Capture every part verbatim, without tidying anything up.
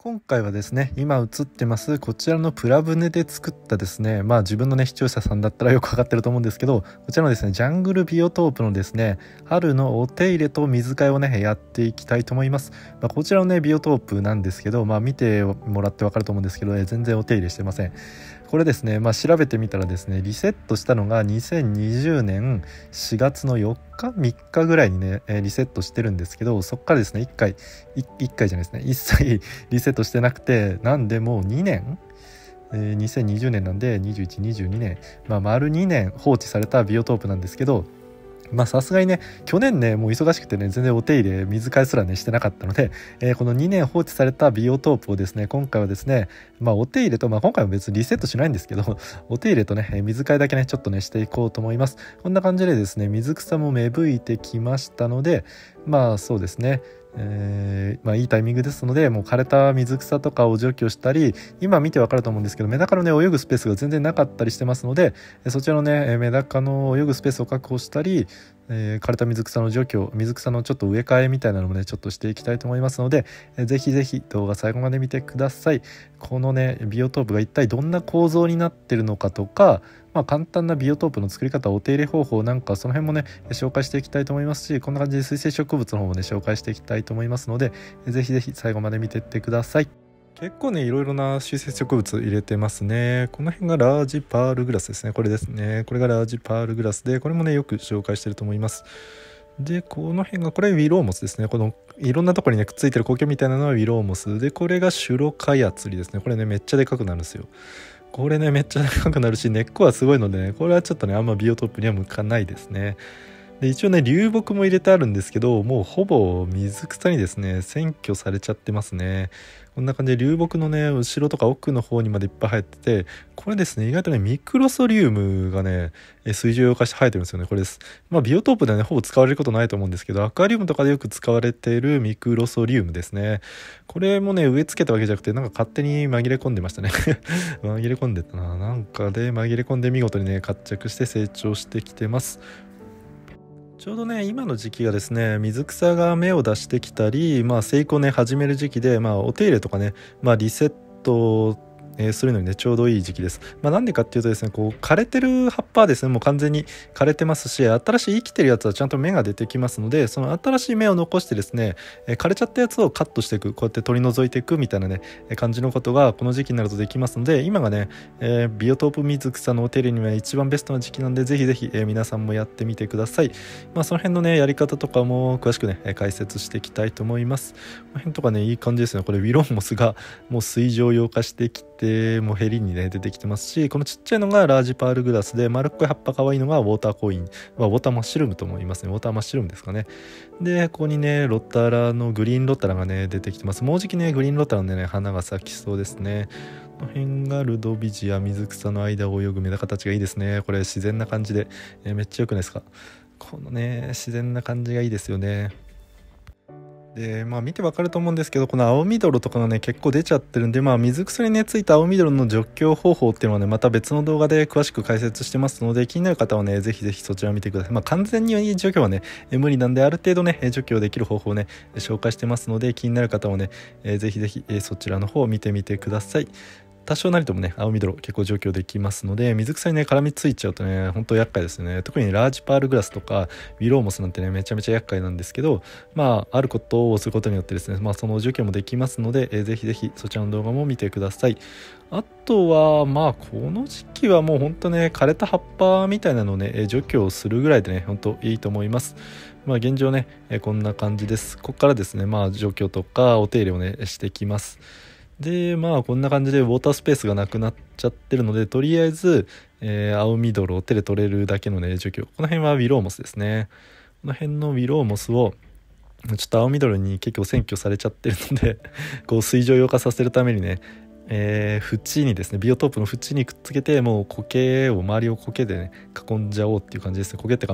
今回はですね、今映ってますこちらのプラ舟で作ったですね、まあ自分のね視聴者さんだったらよくわかってると思うんですけど、こちらのですねジャングルビオトープのですね春のお手入れと水替えをねやっていきたいと思います。まあ、こちらのねビオトープなんですけど、まあ見てもらってわかると思うんですけど、ね、全然お手入れしてません。これですね、まあ調べてみたらですね、リセットしたのがにせんにじゅうねんしがつのよっかみっかぐらいにねリセットしてるんですけど、そっからですねいっかいいっかいじゃないですね、一切リセットしてなくて、なんでもうにねん、えー、にせんにじゅうねんなんでにじゅういち、にじゅうにねん、まあ丸にねん放置されたビオトープなんですけど、まあさすがにね去年ねもう忙しくてね全然お手入れ水替えすらねしてなかったので、えー、このにねん放置されたビオトープをですね今回はですね、まあお手入れと、まあ今回は別にリセットしないんですけどお手入れとね水替えだけねちょっとねしていこうと思います。こんな感じでですね水草も芽吹いてきましたので、まあそうですね、えーまあ、いいタイミングですので、もう枯れた水草とかを除去したり、今見てわかると思うんですけどメダカのね泳ぐスペースが全然なかったりしてますので、そちらのねメダカの泳ぐスペースを確保したり、えー、枯れた水草の除去、水草のちょっと植え替えみたいなのもねちょっとしていきたいと思いますので、えー、ぜひぜひ動画最後まで見てください。このねビオトープが一体どんな構造になってるのかとか、まあ、簡単なビオトープの作り方、お手入れ方法なんかその辺もね紹介していきたいと思いますし、こんな感じで水生植物の方もね紹介していきたいと思いますので、ぜひぜひ最後まで見ていってください。結構ねいろいろな水生植物入れてますね。この辺がラージパールグラスですね。これですね。これがラージパールグラスで、これもねよく紹介してると思います。でこの辺がこれウィローモスですね。このいろんなところにねくっついてる苔みたいなのはウィローモスで、これがシュロカヤツリですね。これねめっちゃでかくなるんですよ。これねめっちゃでかくなるし、根っこはすごいのでね、これはちょっとねあんまビオトープには向かないですね。で一応ね流木も入れてあるんですけど、もうほぼ水草にですね占拠されちゃってますね。こんな感じで流木のね後ろとか奥の方にまでいっぱい生えてて、これですね意外とねミクロソリウムがね水上化して生えてるんですよね。これです。まあビオトープではねほぼ使われることないと思うんですけど、アクアリウムとかでよく使われているミクロソリウムですね。これもね植え付けたわけじゃなくて、なんか勝手に紛れ込んでましたね紛れ込んでたな、なんかで紛れ込んで見事にね活着して成長してきてます。ちょうどね今の時期がですね水草が芽を出してきたり、まあ生育をね始める時期で、まあお手入れとかね、まあリセットえー、するのにねちょうどいい時期です。まあなんでかっていうとですね、こう枯れてる葉っぱはですねもう完全に枯れてますし、新しい生きてるやつはちゃんと芽が出てきますので、その新しい芽を残してですね、えー、枯れちゃったやつをカットしていく、こうやって取り除いていくみたいなね感じのことがこの時期になるとできますので、今がね、えー、ビオトープ水草のお手入れには一番ベストな時期なんで、ぜひぜひ、えー、皆さんもやってみてください。まあその辺のねやり方とかも詳しくね解説していきたいと思います。この辺とかねいい感じですね。これウィロンモスがもう水上溶化してきて、もうヘリにね出てきてますし、このちっちゃいのがラージパールグラスで、丸っこい葉っぱ可愛いのがウォーターコイン、まあ、ウォーターマッシュルームとも言いますね。ウォーターマッシュルームですかね。でここにねロッタラのグリーンロッタラがね出てきてます。もうじきねグリーンロッタラのね花が咲きそうですね。この辺がルドビジア、水草の間を泳ぐメダカたちがいいですね。これ自然な感じで、えー、めっちゃ良くないですか。このね自然な感じがいいですよね。でまあ見てわかると思うんですけど、この青ミドロとかがね結構出ちゃってるんで、まあ水草にねついた青ミドロの除去方法っていうのはねまた別の動画で詳しく解説してますので、気になる方はねぜひぜひそちらを見てください。まあ完全に除去はね無理なんで、ある程度ね除去できる方法をね紹介してますので、気になる方はねぜひぜひそちらの方を見てみてください。多少なりともね青ミドロ結構除去できますので、水草にね絡みついちゃうとね本当厄介ですよね。特にラージパールグラスとかウィローモスなんてねめちゃめちゃ厄介なんですけど、まああることをすることによってですね、まあその除去もできますので、えー、ぜひぜひそちらの動画も見てください。あとはまあこの時期はもう本当ね枯れた葉っぱみたいなのをね除去をするぐらいでね本当いいと思います。まあ現状ね、えー、こんな感じです。ここからですねまあ除去とかお手入れをねしてきます。でまあこんな感じでウォータースペースがなくなっちゃってるので、とりあえず、えー、青ミドロを手で取れるだけのね除去、この辺はウィローモスですね。この辺のウィローモスをちょっと青ミドロに結構占拠されちゃってるのでこう水上溶化させるためにね、えー、縁にですねビオトープの縁にくっつけて、もう苔を周りを苔でね囲んじゃおうっていう感じですね。苔ってかまあ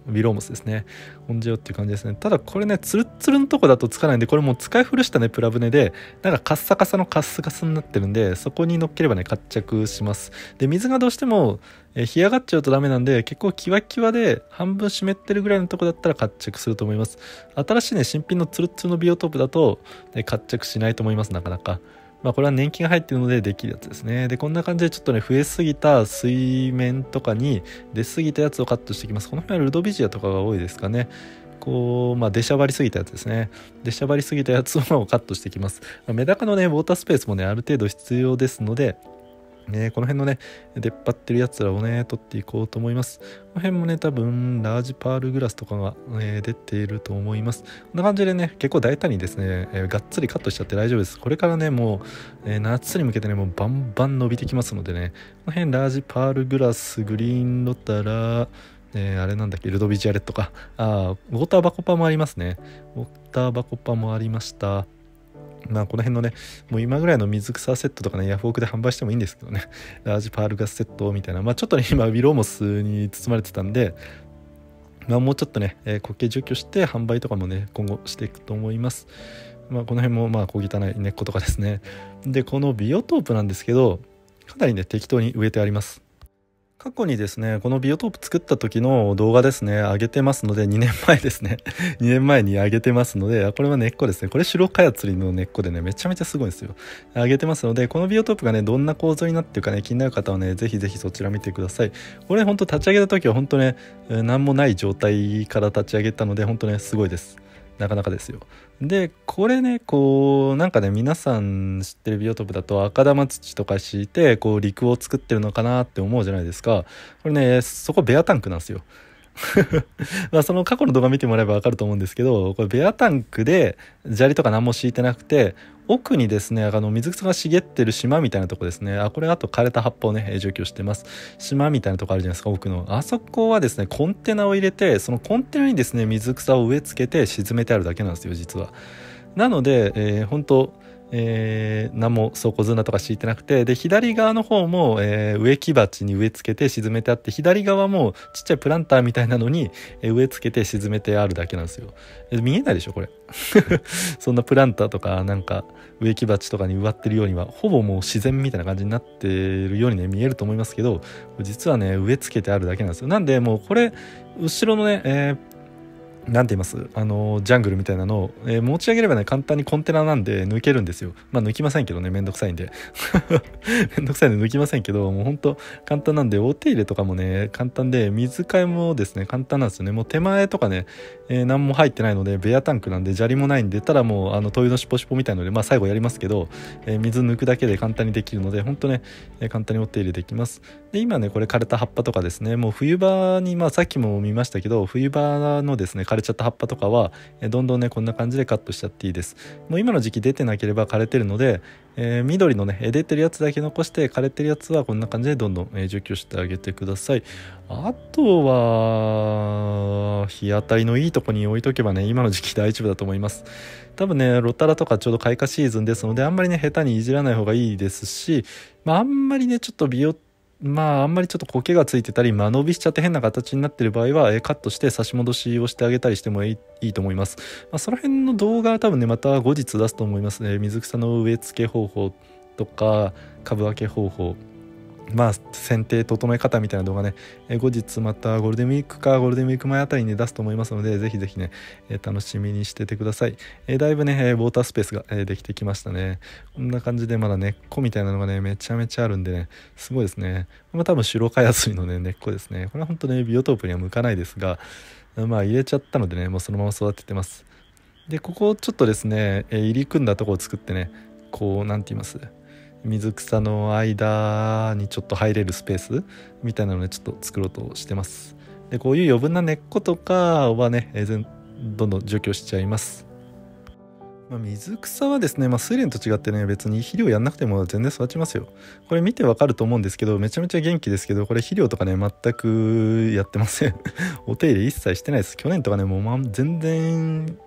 ウィローモスですね。オンジェオっていう感じですね。ただこれねツルッツルのとこだとつかないんで、これもう使い古したねプラ舟でなんかカッサカサのカッスカスになってるんで、そこに乗っければね活着します。で水がどうしてもえ干上がっちゃうとダメなんで、結構キワキワで半分湿ってるぐらいのとこだったら活着すると思います。新しいね新品のツルッツルのビオトープだと、ね、活着しないと思います。なかなかまあこれは年季が入ってるのでできるやつですね。でこんな感じでちょっとね増えすぎた水面とかに出すぎたやつをカットしていきます。この辺はルドビジアとかが多いですかね。こうまあ出しゃばりすぎたやつですね。出しゃばりすぎたやつをカットしていきます。まあ、メダカのねウォータースペースもねある程度必要ですので、ね、この辺のね出っ張ってるやつらをね取っていこうと思います。この辺もね多分ラージパールグラスとかが、えー、出ていると思います。こんな感じでね結構大胆にですね、えー、がっつりカットしちゃって大丈夫です。これからねもう、えー、夏に向けてねもうバンバン伸びてきますのでね、この辺ラージパールグラス、グリーンロタラ、えー、あれなんだっけルドビジアレットか、あウォーターバコパもありますね。ウォーターバコパもありました。まあこの辺のねもう今ぐらいの水草セットとかねヤフオクで販売してもいいんですけどね、ラージパールガスセットみたいな、まあちょっとね今ウィローモスに包まれてたんで、まあもうちょっとね、えー、固形除去して販売とかもね今後していくと思います。まあこの辺もまあ小汚い根っことかですね。でこのビオトープなんですけど、かなりね適当に植えてあります。過去にですねこのビオトープ作った時の動画ですね上げてますので、にねんまえですねにねんまえに上げてますので、これは根っこですね。これ白カヤツリの根っこでねめちゃめちゃすごいんですよ。上げてますので、このビオトープがねどんな構造になってるかね気になる方はねぜひぜひそちら見てください。これほんと立ち上げた時は本当ね何もない状態から立ち上げたので本当ねすごいです。なかなかですよ。でこれねこうなんかね皆さん知ってるビオトープだと赤玉土とか敷いてこう陸を作ってるのかなって思うじゃないですか。これねそこベアタンクなんですよまあその過去の動画見てもらえば分かると思うんですけど、これベアタンクで砂利とか何も敷いてなくて、奥にですねあの水草が茂ってる島みたいなとこですね。あこれあと枯れた葉っぱをね除去してます。島みたいなとこあるじゃないですか奥の。あそこはですねコンテナを入れて、そのコンテナにですね水草を植え付けて沈めてあるだけなんですよ実は。なので、えー、本当えー、何も倉庫砂とか敷いてなくて、で左側の方も、えー、植木鉢に植え付けて沈めてあって、左側もちっちゃいプランターみたいなのに、えー、植え付けて沈めてあるだけなんですよ。えー、見えないでしょこれそんなプランターとかなんか植木鉢とかに植わってるようにはほぼもう自然みたいな感じになってるようにね見えると思いますけど、実はね植え付けてあるだけなんですよ。なんでもうこれ後ろのね、えーなんて言いますあのジャングルみたいなのを、えー、持ち上げればね簡単にコンテナなんで抜けるんですよ。まあ抜きませんけどね、めんどくさいんでめんどくさいんで抜きませんけど、もうほんと簡単なんで、お手入れとかもね簡単で、水替えもですね簡単なんですよね。もう手前とかね、えー、何も入ってないのでベアタンクなんで砂利もないんで、ただもうあの灯油のシポシポみたいので、まあ最後やりますけど、えー、水抜くだけで簡単にできるので、ほんとね、えー、簡単にお手入れできます。で今ねこれ枯れた葉っぱとかですね、もう冬場に、まあさっきも見ましたけど、冬場のですね枯れちゃった葉っぱとかはどんどんねこんな感じでカットしちゃっていいです。もう今の時期出てなければ枯れてるので、えー、緑のね出てるやつだけ残して、枯れてるやつはこんな感じでどんどん、えー、除去してあげてください。あとは日当たりのいいとこに置いとけばね今の時期大丈夫だと思います。多分ねロタラとかちょうど開花シーズンですので、あんまりね下手にいじらない方がいいですし、まあ、あんまりねちょっと美容まああんまりちょっと苔がついてたり間延びしちゃって変な形になってる場合は、えカットして差し戻しをしてあげたりしてもいい、いいと思います。まあ、その辺の動画は多分ねまた後日出すと思いますね。水草の植え付け方法とか株分け方法、まあ剪定整え方みたいな動画ね、え後日またゴールデンウィークかゴールデンウィーク前あたりに出すと思いますので、ぜひぜひね、え楽しみにしててください。えだいぶね、えウォータースペースが、えできてきましたね。こんな感じでまだ根っこみたいなのがねめちゃめちゃあるんでね、すごいですね。これも多分白カヤスリのね根っこですね。これは本当ねビオトープには向かないですが、まあ入れちゃったのでねもうそのまま育ててます。でここちょっとですね、え入り組んだとこを作ってね、こうなんて言います水草の間にちょっと入れるスペースみたいなのでちょっと作ろうとしてます。でこういう余分な根っことかはね、えー、どんどん除去しちゃいます。まあ、水草はですね、まあ、スイレンと違ってね別に肥料やんなくても全然育ちますよ。これ見てわかると思うんですけど、めちゃめちゃ元気ですけど、これ肥料とかね全くやってませんお手入れ一切してないです。去年とかねもう、ま、全然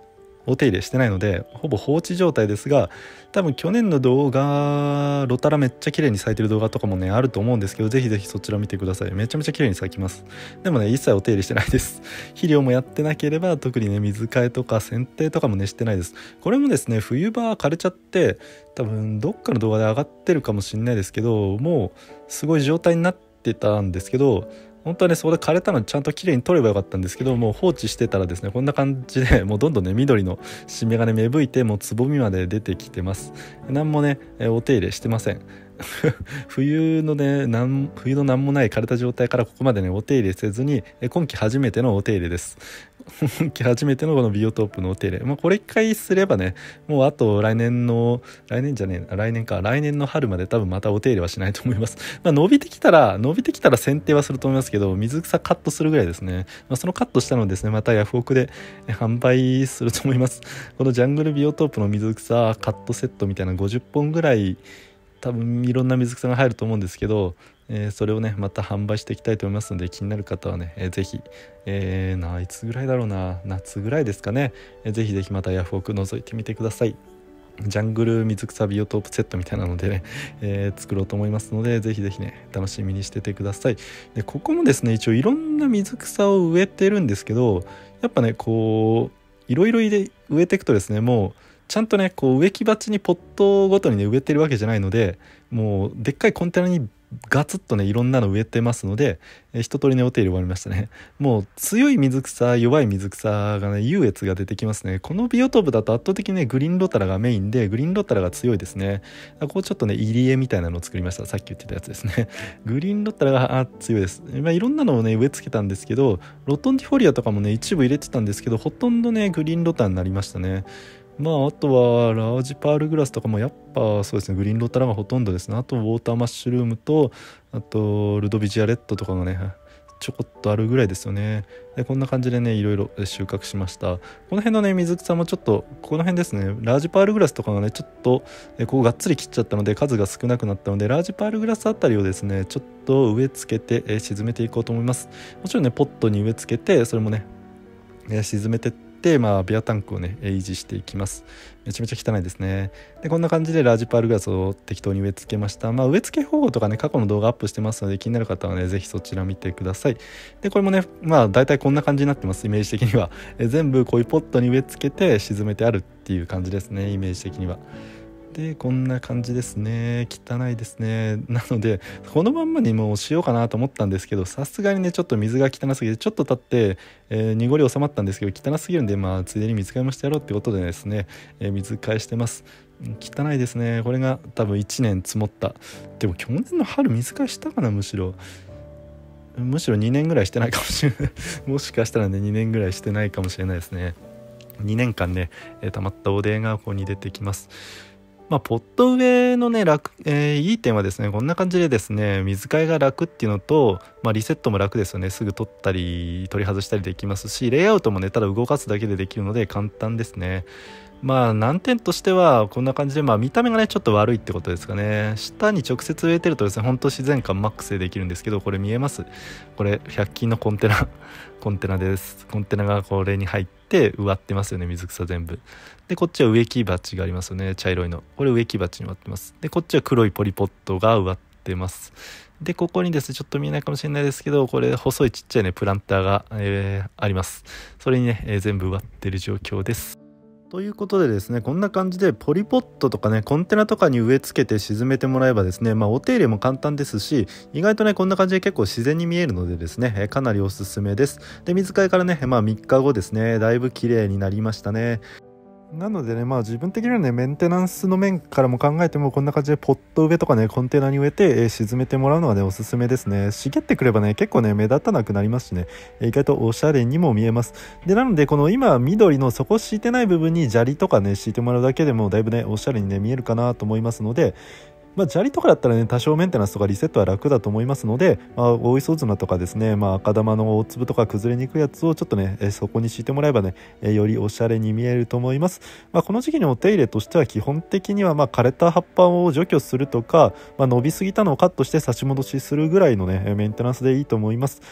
お手入れしてないのでほぼ放置状態ですが、多分去年の動画ロタラめっちゃ綺麗に咲いてる動画とかもねあると思うんですけど、ぜひぜひそちら見てください。めちゃめちゃ綺麗に咲きます。でもね一切お手入れしてないです。肥料もやってなければ特にね水替えとか剪定とかもねしてないです。これもですね冬場枯れちゃって多分どっかの動画で上がってるかもしれないですけど、もうすごい状態になってたんですけど、本当はねそこで枯れたのにちゃんと綺麗に取ればよかったんですけど、もう放置してたらですねこんな感じでもうどんどんね緑の新芽がね芽吹いてもうつぼみまで出てきてます。何もねお手入れしてません。冬のねなん冬の何もない枯れた状態からここまでねお手入れせずに今季初めてのお手入れです。今季初めてのこのビオトープのお手入れ、まあ、これ一回すればねもうあと来年の来年じゃねえ来年か来年の春まで多分またお手入れはしないと思います。まあ、伸びてきたら伸びてきたら剪定はすると思いますけど、水草カットするぐらいですね。まあ、そのカットしたのをですねまたヤフオクで販売すると思います。このジャングルビオトープの水草カットセットみたいなごじゅっぽんぐらい多分いろんな水草が入ると思うんですけど、えー、それをねまた販売していきたいと思いますので、気になる方はね、えー、ぜひ、えー、ないつぐらいだろうな夏ぐらいですかね、えー、ぜひぜひまたヤフオク覗いてみてください。ジャングル水草ビオトープセットみたいなのでね、えー、作ろうと思いますので、ぜひぜひね楽しみにしててください。でここもですね一応いろんな水草を植えてるんですけど、やっぱねこういろいろ植えていくとですね、もうちゃんとねこう植木鉢にポットごとにね植えてるわけじゃないので、もうでっかいコンテナにガツッとねいろんなの植えてますので、え一通りねお手入れ終わりましたね。もう強い水草弱い水草がね優越が出てきますね。このビオトープだと圧倒的にねグリーンロタラがメインで、グリーンロタラが強いですね。ここちょっとね入り江みたいなのを作りました。さっき言ってたやつですね。グリーンロタラが強いです。まあ、いろんなのをね植え付けたんですけど、ロトンディフォリアとかもね一部入れてたんですけど、ほとんどねグリーンロタラになりましたね。まああとはラージパールグラスとかもやっぱそうですねグリーンロタラがほとんどですね。あとウォーターマッシュルームとあとルドビジアレットとかがねちょこっとあるぐらいですよね。でこんな感じでねいろいろ収穫しました。この辺のね水草もちょっとこの辺ですね、ラージパールグラスとかがねちょっとここがっつり切っちゃったので数が少なくなったので、ラージパールグラスあたりをですねちょっと植え付けて沈めていこうと思います。もちろんねポットに植え付けてそれもね沈めてってでまあ、ビアタンクをね維持していきます。めちゃめちゃ汚いですね。でこんな感じでラージパールグラスを適当に植え付けました。まあ植え付け方法とかね過去の動画アップしてますので、気になる方はねぜひそちら見てください。でこれもねまあ大体こんな感じになってます。イメージ的にはえ全部こういうポットに植え付けて沈めてあるっていう感じですね、イメージ的には。でこんな感じですね。汚いですね。なのでこのまんまにもうしようかなと思ったんですけど、さすがにねちょっと水が汚すぎてちょっと経って、えー、濁り収まったんですけど汚すぎるんで、まあついでに水替えもしてやろうってことでですね、えー、水替えしてます。汚いですね。これが多分いちねん積もった。でも去年の春水替えしたかな、むしろむしろにねんぐらいしてないかもしれないもしかしたらねにねんぐらいしてないかもしれないですね。にねんかんね、えー、溜まった汚泥がここに出てきます。まあ、ポット植えのね楽、えー、いい点はですねこんな感じでですね水替えが楽っていうのと、まあ、リセットも楽ですよね。すぐ取ったり取り外したりできますし、レイアウトもねただ動かすだけでできるので簡単ですね。まあ難点としてはこんな感じで、まあ見た目がねちょっと悪いってことですかね。下に直接植えてるとですね本当自然感マックスでできるんですけど、これ見えます？これひゃく均のコンテナコンテナです。コンテナがこれに入って植わってますよね、水草全部で。こっちは植木鉢がありますよね、茶色いの。これ植木鉢に植わってます。でこっちは黒いポリポットが植わってます。でここにですねちょっと見えないかもしれないですけど、これ細いちっちゃいねプランターが、えー、あります。それにね、えー、全部植わってる状況です。ということでですねこんな感じでポリポットとかねコンテナとかに植え付けて沈めてもらえばですね、まあお手入れも簡単ですし、意外とねこんな感じで結構自然に見えるのでですね、えかなりおすすめです。で水替えからねまあみっかごですね、だいぶ綺麗になりましたね。なのでねまあ自分的にはねメンテナンスの面からも考えてもこんな感じでポット植えとかねコンテナに植えて、えー、沈めてもらうのがねおすすめですね。茂ってくればね結構ね目立たなくなりますしね、えー、意外とおしゃれにも見えます。でなのでこの今緑の底敷いてない部分に砂利とかね敷いてもらうだけでもだいぶねおしゃれにね見えるかなと思いますので、まあ、砂利とかだったらね多少メンテナンスとかリセットは楽だと思いますので、まあ、大磯綱とかですね、まあ、赤玉の大粒とか崩れにくいやつをちょっとねえそこに敷いてもらえばねえよりおしゃれに見えると思います。まあ、この時期のお手入れとしては基本的にはまあ枯れた葉っぱを除去するとか、まあ、伸びすぎたのをカットして差し戻しするぐらいのねメンテナンスでいいと思います。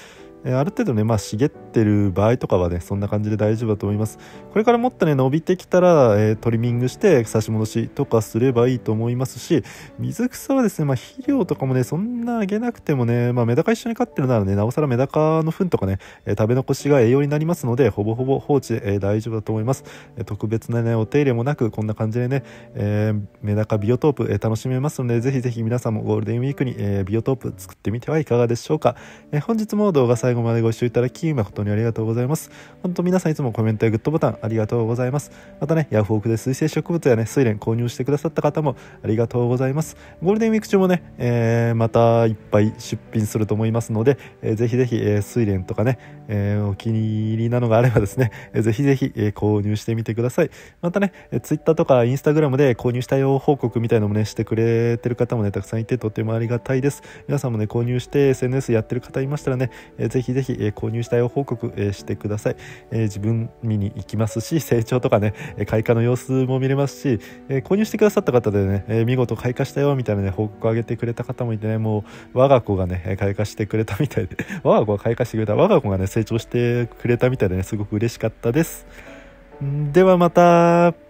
えー、ある程度ね、まあ、茂ってる場合とかはねそんな感じで大丈夫だと思います。これからもっとね伸びてきたら、えー、トリミングして差し戻しとかすればいいと思いますし、水草はですね、まあ、肥料とかもねそんなあげなくてもね、まあ、メダカ一緒に飼ってるならねなおさらメダカの糞とかね、えー、食べ残しが栄養になりますのでほぼほぼ放置で、えー、大丈夫だと思います。えー、特別なねお手入れもなくこんな感じでね、えー、メダカビオトープ、えー、楽しめますので、ぜひぜひ皆さんもゴールデンウィークに、えー、ビオトープ作ってみてはいかがでしょうか。えー、本日も動画最後までご視聴いただき誠にありがとうございます。本当皆さんいつもコメントやグッドボタンありがとうございます。またねヤフオクで水生植物やね睡蓮購入してくださった方もありがとうございます。ゴールデンウィーク中もね、えー、またいっぱい出品すると思いますので、えー、ぜひぜひ、えー、睡蓮とかね、えー、お気に入りなのがあればですね、えー、ぜひぜひ、えー、購入してみてください。またね、えー、Twitter とか Instagram で購入したよ報告みたいなのもねしてくれてる方もねたくさんいてとてもありがたいです。皆さんもね購入して エスエヌエス やってる方いましたらね、えー、ぜひぜひ、えー、購入したよ報告、えー、してください。えー、自分見に行きますし、成長とかね開花の様子も見れますし、えー、購入してくださった方でね、えー、見事開花したよみたいなね報告を上げてくれた方もいてね、もう我が子がね開花してくれたみたいで我が子が開花してくれた我が子がね成長してくれたみたいでねすごく嬉しかったです。ではまた。